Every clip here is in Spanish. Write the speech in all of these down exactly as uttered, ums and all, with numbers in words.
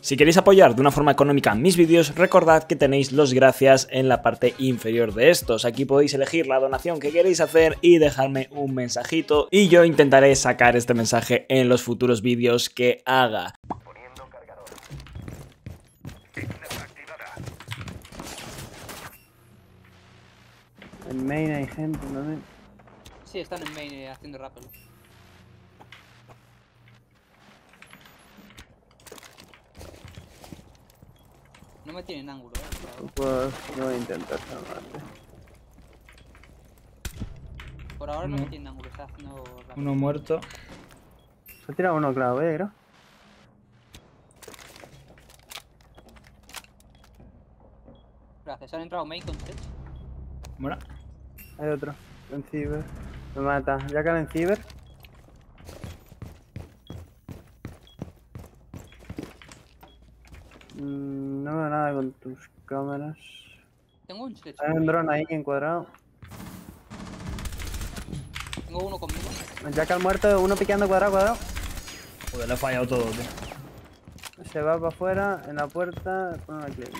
Si queréis apoyar de una forma económica mis vídeos, recordad que tenéis los gracias en la parte inferior de estos. Aquí podéis elegir la donación que queréis hacer y dejarme un mensajito y yo intentaré sacar este mensaje en los futuros vídeos que haga. En main hay gente también. Sí, están en main eh, haciendo rappel. No me tienen ángulo, eh. Pues yo voy a intentar salvarte. Por ahora no No. me tienen ángulo, está haciendo rappel. Uno muerto. Se ha tirado uno clavo, eh, creo. Gracias, han entrado main con Sage. Bueno. Hay otro. En ciber. Me mata. Ya cae en ciber. Mm, no veo nada con tus cámaras. Tengo un Sage. Hay un drone ahí encuadrado. Tengo uno conmigo. Ya que al muerto, uno piqueando cuadrado, cuadrado. Joder, le he fallado todo, tío. Se va para afuera, en la puerta, pone una clip.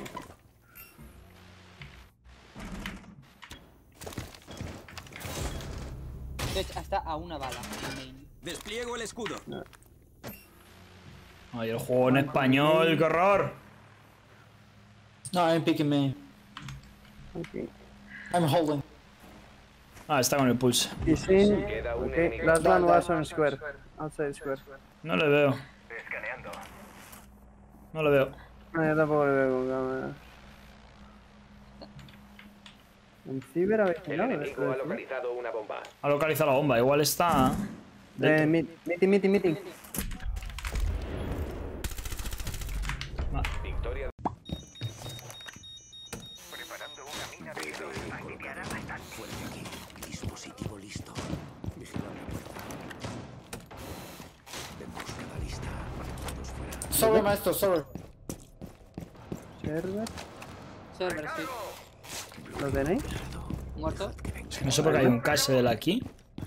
Sage está a una bala en main. Despliego el escudo. No. Ay, el juego en español, qué horror. No, I'm picking me. Okay. I'm holding. Ah, está con el pulse. Y sí, ok. Last one was on square. Outside square. No le veo. No le veo. No, yo tampoco le veo con cámaras. En ciber habéis El mirado. enemigo ha localizado una bomba. Ha localizado la bomba, igual está. Eh, meet- meeting, meeting, meeting. Ah, Victoria. Dispositivo listo. Vigilando puerta. Emboscada lista. Todos fuera. Sorry, maestro, sorry. Server. Server, sí. ¿Lo tenéis? Muerto. es que no sé por qué hay un castle aquí.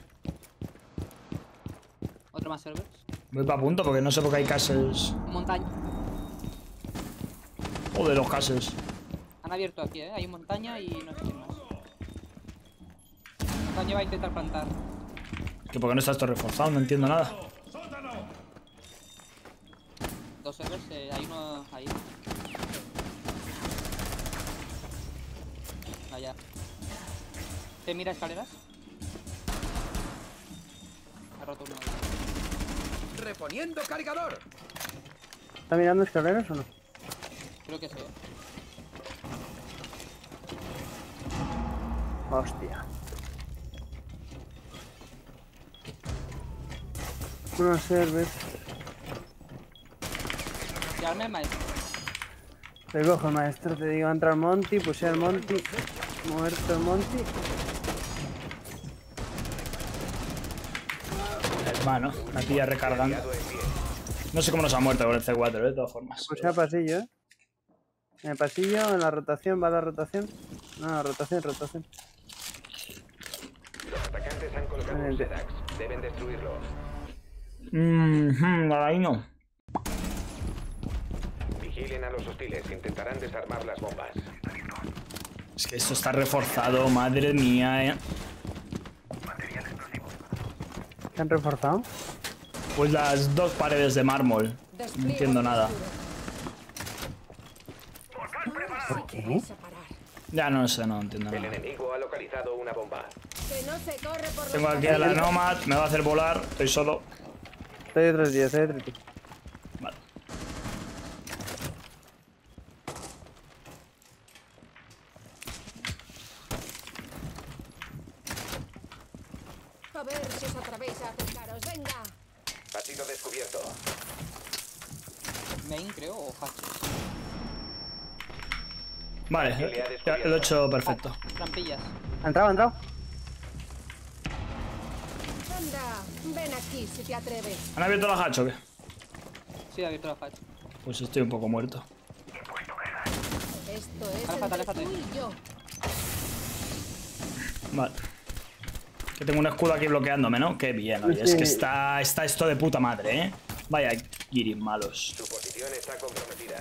Otro más servers. Voy para punto porque no sé por qué hay castles. Montaña. Joder, los castles. Han abierto aquí, eh. Hay montaña y no sé qué más. Montaña va a intentar plantar. Que por qué no está esto reforzado, no entiendo nada. Dos servers, eh, hay uno ahí. Allá. ¿Te mira escaleras? Ha roto uno ahí. Reponiendo cargador. ¿Está mirando escaleras o no? Creo que sí. Hostia. Unos servers. Llamarme el maestro. Te cojo el maestro, te digo, entra el Monty, puse el Monty. Muerto el Monty. Hermano, me pilla recargando. No sé cómo nos ha muerto con el C cuatro, ¿eh? de todas formas. Puse al pasillo, eh. En el pasillo, en la rotación, va la rotación. No, rotación, rotación. Los atacantes han colocado un Vale. Sedax. Deben destruirlo. Mmm, ahí no. Vigilen a los hostiles. Intentarán desarmar las bombas. Es que esto está reforzado, madre mía, eh. ¿Se han reforzado? Pues las dos paredes de mármol. No entiendo nada. ¿Por qué? Ya no sé, no entiendo El nada. enemigo ha localizado una bomba. Que no se corre por Tengo los aquí a la pasillos. Nomad, me va a hacer volar, estoy solo. Estoy detrás de ti, estoy detrás de ti. Vale. A ver si os atrevéis a acercaros. Venga. Ha sido descubierto. Main, creo, o hatch. Vale, ya lo he hecho perfecto. Trampillas. ¿Ha entrado, ha entrado? Anda, ven aquí si te atreves. ¿Han abierto la hatch o qué? Sí, he abierto la hatch. Pues estoy un poco muerto. Esto es Aléjate, entre aléjate. tú y yo. Vale. Que tengo un escudo aquí bloqueándome, ¿no? Qué bien, oye. Es que está, está esto de puta madre, ¿eh? Vaya guiris malos. Su posición posición está comprometida.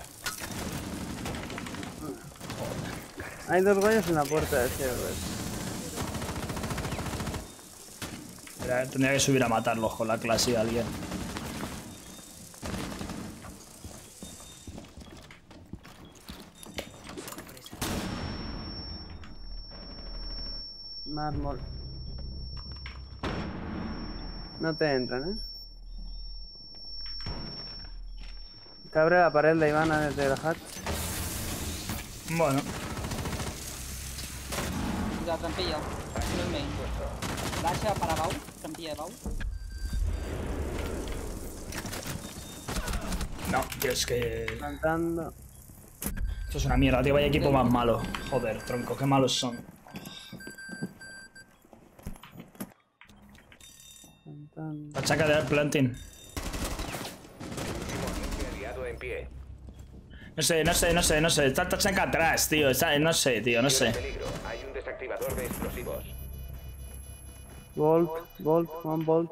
Hay dos gallos en la puerta de cierre. Era- Tendría que subir a matarlos con la clase de alguien. Mármol. No te entran, ¿eh? Te abre la pared de Ivana desde el hatch. Bueno, La trampilla. No el main. Dacha para Bau. Trampilla de Bau. no, tío, es que... Plantando. Esto es una mierda, tío. Vaya equipo más malo. Joder, tronco, qué malos son. Plantando. Tachaca de planting. Aliado en pie. No sé, no sé, no sé, no sé. Está Tachaca atrás, tío. Está- no sé, tío, no sé. Peligro. Hay un desactivador de explosivos. Bolt, bolt, one bolt.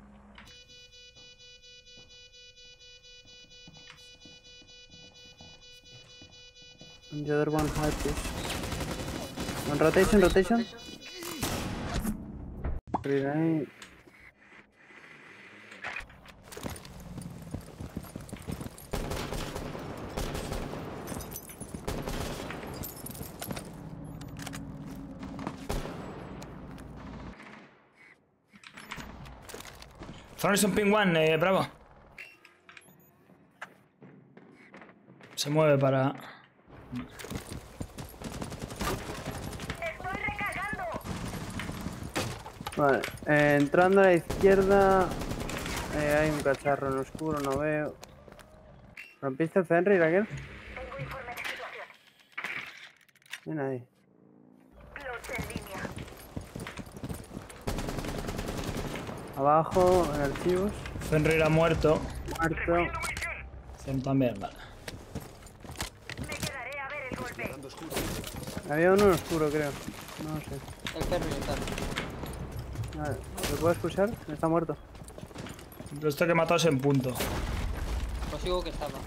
And the other one high push. On rotation, rotation. Grenade. Thornton Ping One, eh, bravo. Se mueve para... Vale, eh, entrando a la izquierda eh, hay un cacharro en oscuro, no veo. ¿Rompiste el Fenrir, Raquel? Tengo informe de situación. Ven ahí. Close en línea. Abajo, en archivos. Fenrir ha muerto. Muerto. Zen también, vale. Me quedaré a ver el golpe. Había uno en oscuro, creo. No sé. El ferry está. Vale, ¿lo puedo escuchar? Está muerto. Esto que mató es en punto. Pues sigo que estaba.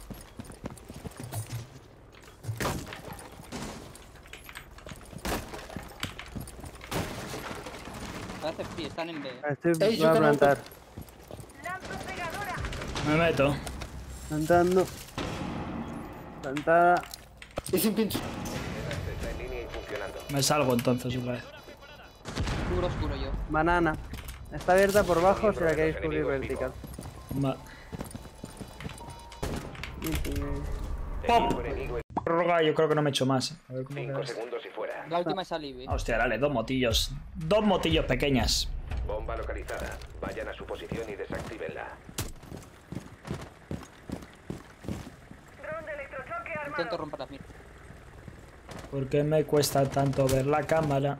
Parece que están en B. Estoy Ey, voy a yo que no- plantar. Lanzo pegadora. Me meto. Plantando. Plantada. It's in pinch. Está en línea y funcionando. Me salgo entonces otra vez. Oscuro, oscuro yo. Banana. Está abierta por bajo si la queréis cubrir vertical. Va. Equipo enemigo en Prórroga, yo creo que no me he hecho más. A ver cómo cinco queda. segundos y fuera. La última es Alibi. Hostia, dale, dos motillos. Dos motillos pequeñas. Bomba localizada. Vayan a su posición y desactívenla. Dron de electrochoque armado. Intento romper las miras. ¿Por qué me cuesta tanto ver la cámara?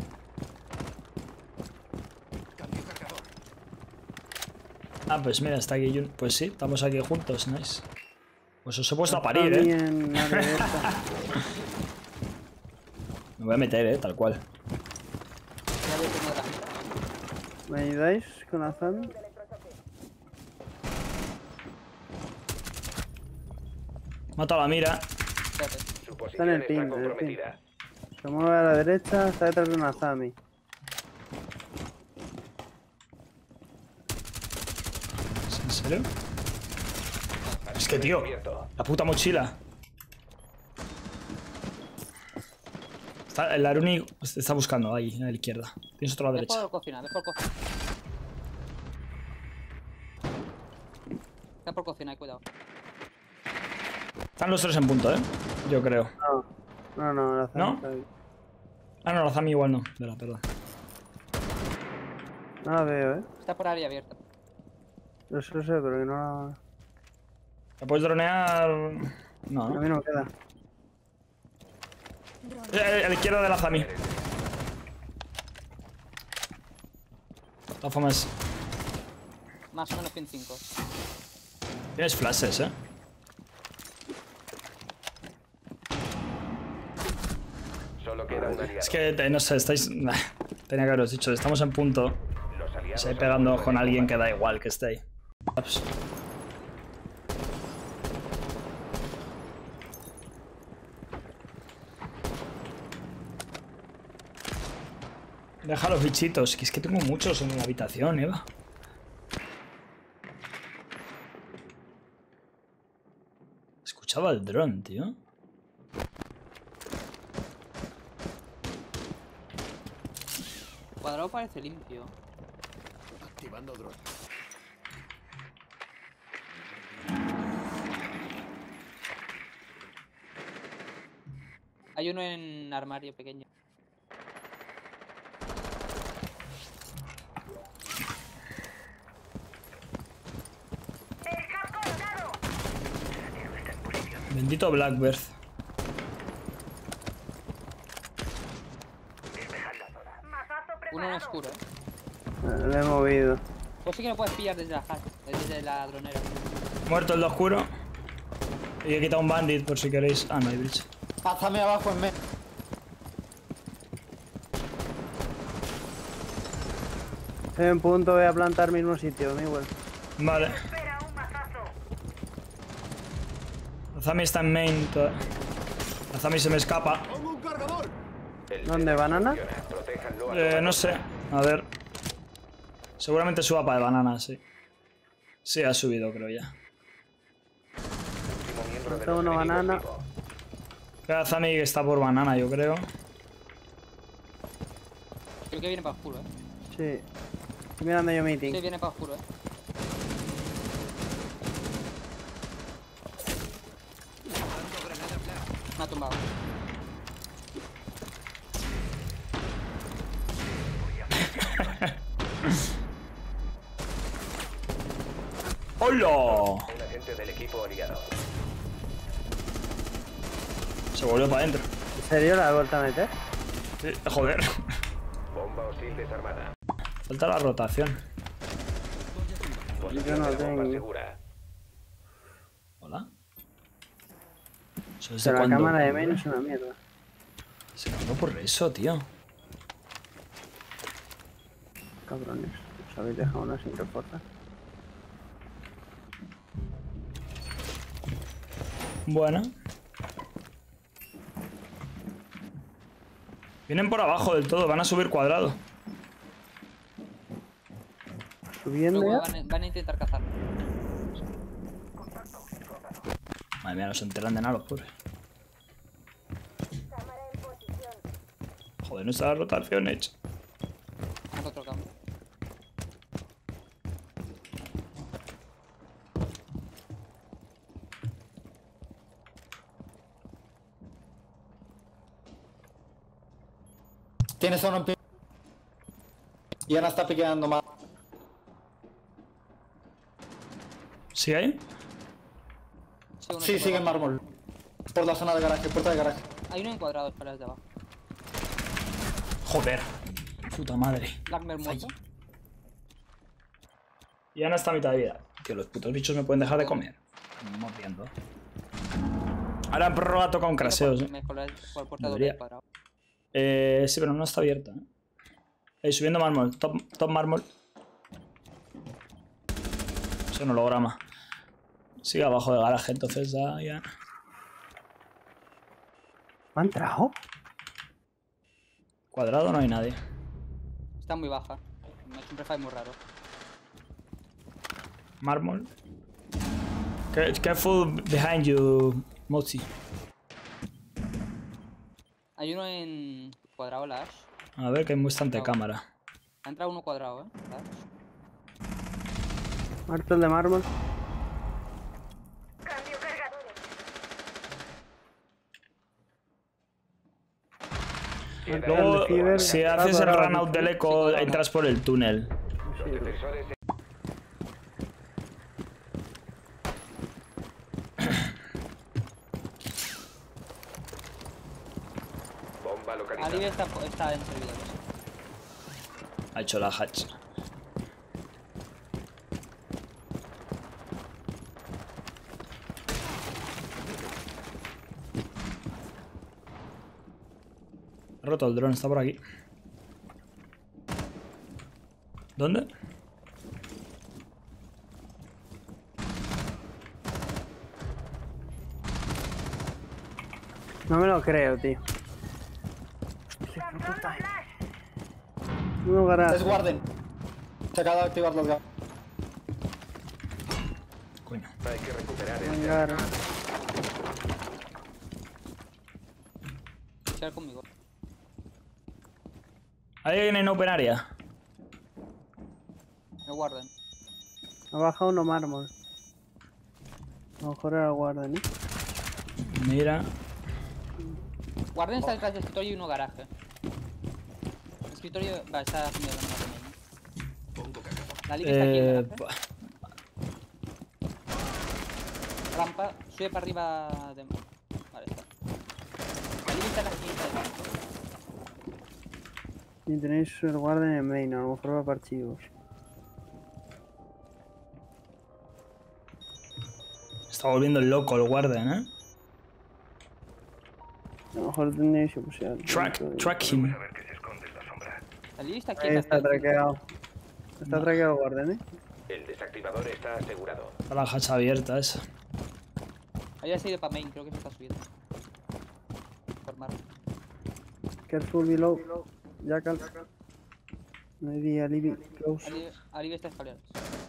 Ah, pues mira, está aquí. Jun- Pues sí, estamos aquí juntos, nice. Pues os he puesto a parir, eh. También, área abierta. Me voy a meter, eh, tal cual. Ya veo que no da. ¿Me ayudáis con la zona? Mato a la mira. Espérate. Su en posición el está pin, en el comprometida. Se mueve a la derecha, está detrás de una Zami. ¿Es en serio? Es que, tío, la puta mochila. Está, el Aruni está buscando ahí, a la izquierda. Tienes otro a la Dejo derecha. el cocina, dejo el cocina. Está por cocina, cuidado. Están los tres en punto, eh. Yo creo. No, no, no, la Zami ¿No? está ahí. Ah, no, la Zami igual no. Espera, perdón. No la veo, eh. Está por área abierta. Lo sé, lo sé, pero que no la... ¿La puedes dronear? No, A ¿no? mí no me queda. Eh, a la izquierda de la Zami. De todas formas, Más o menos pin cinco. tienes flashes, eh. Solo queda un aliado. Es que, eh, no sé, estáis... Tenía que haberos dicho, estamos en punto. Los aliados Estoy han pegando vuelto con en alguien combate. que da igual que esté ahí. Ups. Deja los bichitos, que es que tengo muchos en mi habitación, Eva. Escuchaba el dron, tío. Cuadrado parece limpio. Activando dron. Hay uno en armario pequeño. ¡El casco dado! Bendito Blackbird. Mazazo Uno en preparado. oscuro, eh. Eh, Lo he movido. Pues sí que lo puedes pillar desde la hatch, desde la dronera. Muerto el de oscuro. Y he quitado un bandit por si queréis. Ah, no hay bridge. Pásame abajo en medio. Estoy en punto, voy a plantar mismo sitio, Miguel. Vale. Espera un mazazo. Azami está en main. toda- Azami se me escapa. ¡Pongo un cargador! El ¿Dónde, sensor banana? funciona. Protéjanlo a Eh, toda no sé. A ver. Seguramente suba para de banana, sí. Sí, ha subido, creo ya. último miembro de Falta los una enemigos banana. vivo. Queda Azami que está por banana, yo creo. Creo que viene para oscuro, eh. Sí. Estoy mirando yo meeting. Sí, viene para oscuro, eh. Me ha tumbado. ¡Hola! Un agente del equipo aliado. Se volvió para adentro. ¿En serio la he vuelto a meter? Sí, joder. Bomba hostil desarmada. Falta la rotación. Posición Yo no de la bomba tengo. segura. Hola. ¿Eso desde Pero la cuándo? cámara de main es una mierda. Se cambió por eso, tío. Cabrones. Os habéis dejado una sin reforzar. Bueno. Vienen por abajo del todo, van a subir cuadrado. Subiendo Luego ya. van, a- van a intentar cazar. Madre mía, no se enteran de nada los pobres. Joder, no está la rotación hecha. Haz otro campo. Tienes uno en pi- Y Ana está piqueando más. ¿Sigue ahí? Sí, uno Sí, se sigue en mueve. mármol. Por la zona de garaje, puerta de garaje. Hay uno encuadrado para desde abajo. Joder. Puta madre. Blackbeard muerto. Y Ana está a mitad de vida. Que los putos bichos me pueden dejar de comer. Estamos viendo. Ahora en prórroga ha tocado un craseo, ¿sí? Me colé por el puerta Debería. doble cuadrado. Eh, sí, pero no está abierta. ¿eh? Eh, subiendo mármol. Top, top mármol. Es un holograma. Sigue abajo de garaje, entonces ya... ya. ¿Me ha entrado? Cuadrado no hay nadie. Está muy baja. Me siempre fue muy raro. Mármol. Care- Careful behind you, Mozi. Hay uno en cuadrado Lash. A ver que hay bastante cámara. Ha entrado uno cuadrado, eh. Lash. Muerto el de mármol. Cambio cargadores. Queda Luego, el ciber, si está haces el cuadrado, run out del sí, eco, cuadrado. entras por el túnel. los defensores. Bomba localizada. Ali está, está en servidores. Ha hecho la hatch. Ha roto el dron, está por aquí. ¿Dónde? No me lo creo, tío. Control flash. Uno garage. Es Warden. Se acaba de activar los gas. Coño. Hay que recuperar el Hangar. Quedar conmigo. ¿Hay alguien en open area? Me guardan. Ha bajado uno mármol. A lo mejor era guarden, ¿eh? Mira. Guarden está detrás del escritorio y uno garaje. El escritorio va, está haciendo la misma también. La liga está aquí en Eh, el garaje. Rampa, sube para arriba de... Vale, está. La liga está en la esquina. Y tenéis el guarden en main, a lo mejor va para archivos. está volviendo loco el Warden, ¿eh? A lo mejor tendréis que pushear. Track, track him. La liga está aquí. Ahí en la está esquina. traqueado. Está traqueado el guarden, ¿eh? El desactivador está asegurado. Está la hacha abierta esa. Ahí ha sido para main, creo que se está subiendo. Formar. Careful below. Jackal. Maybe a little close. Arriba está escaleras.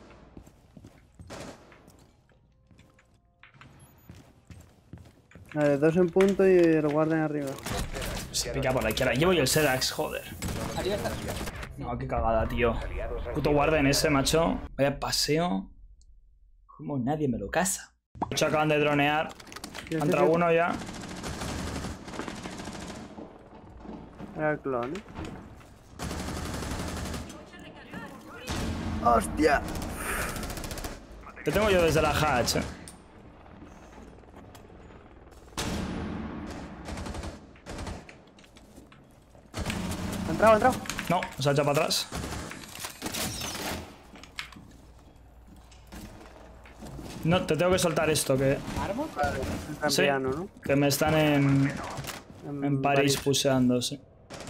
Vale, dos en punto y el guarden arriba. Se pica por la izquierda. Llevo yo el Sedax, joder. Arriba está. No, qué cagada, tío. Puto Warden ese, macho. Vaya paseo. Como nadie me lo casa. Muchos acaban de dronear. Sí, Ha sí, entrado sí. uno ya. Era el clon, ¿eh? ¡Hostia! Te tengo yo desde la hatch, eh. Ha entrado, ha entrado. No, se ha echado para atrás. No, te tengo que soltar esto, que, ¿Armor? Está Sí. piano, ¿no? que me están en, en París puseando, sí.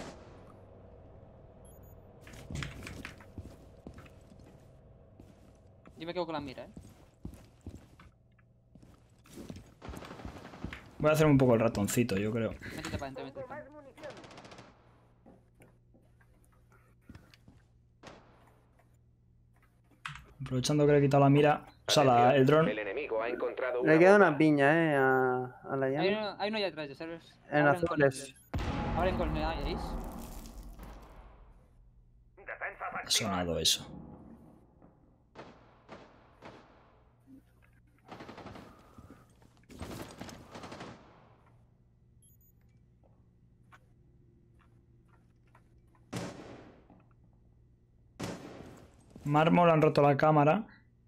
Yo me quedo con la mira, eh. Voy a hacer un poco el ratoncito, yo creo. Métete para adentro, métete para adentro. Aprovechando que le he quitado la mira. O sea, la- el dron. El enemigo ha encontrado Le una queda bomba. una piña, eh, a, a la Hay llama. uno, hay uno allá atrás de servers. En Abren con azules. el- Abren con el Ace. Ha sonado eso. Mármol han roto la cámara.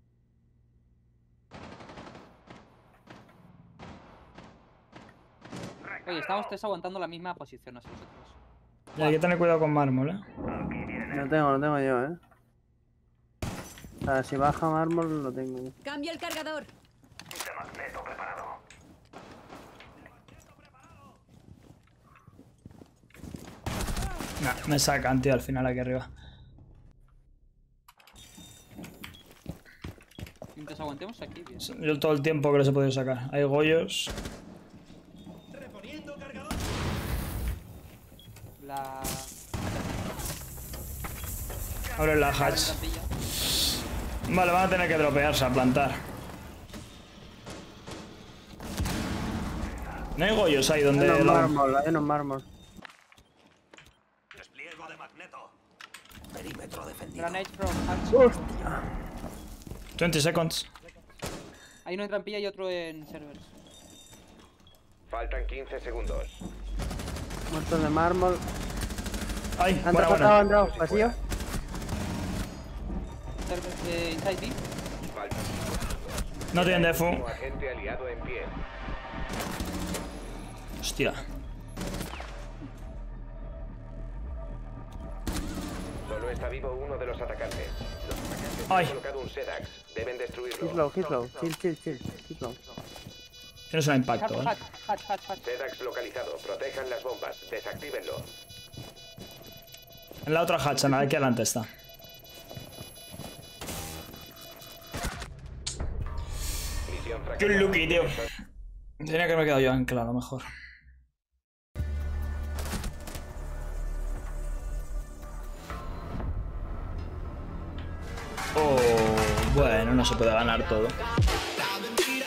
Oye, estamos tres aguantando la misma posición así nosotros. Y hay que tener cuidado con Mármol, eh. No tengo, no tengo yo, eh. O sea, si baja mármol lo tengo. Cambia el cargador. Nah, me sacan, tío, al final aquí arriba. Mientras aguantemos aquí, bien. Yo todo el tiempo que los he podido sacar. Hay Goyos. La... Abre la hatch. trampilla. Vale, van a tener que dropearse a plantar. No hay Goyos ahí donde... Hay unos la- mármol, hay unos mármol. Grenade from hatch. veinte seconds. Hay uno en trampilla y otro en servers. Faltan quince segundos. Muertos de mármol. Ay, Han buena, entrado, han buena. entrado. Pasillo. Server, eh, inside B. Falta No tienen defu. un agente aliado en pie. Hostia. Solo está vivo uno de los atacantes. Los atacantes Ay. han colocado un Sedax. Deben destruirlo. He's low, he's low. Chill, chill, chill. He's low. Tienes un impacto, Hatch, eh. hatch, hatch, hatch, hatch. Sedax localizado. Protejan las bombas. Desactívenlo. En la otra hatch, en la de aquí adelante está. Misión Qué fracasada. lucky, tío. Tenía que haberme quedado yo anclado mejor. Oh, bueno, no se puede ganar todo.